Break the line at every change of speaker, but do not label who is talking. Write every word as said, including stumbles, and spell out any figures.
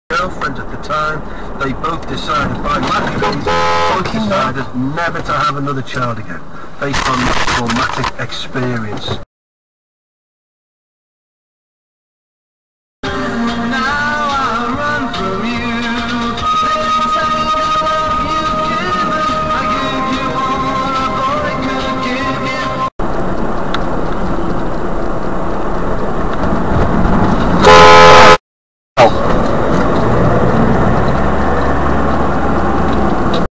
girlfriend at the time. They both decided by matrimony, both decided never to have another child again, based on traumatic experience.